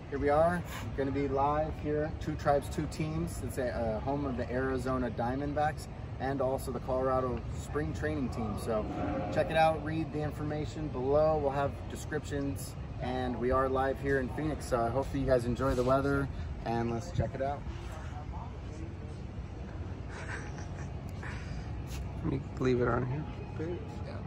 Here we are, going to be live here, Two Tribes, Two Teams. It's a home of the Arizona Diamondbacks and also the Colorado spring training team. So check it out, read the information below. We'll have descriptions, and we are live here in Phoenix. So I hope you guys enjoy the weather, and let's check it out. Let me leave it on here. Yeah.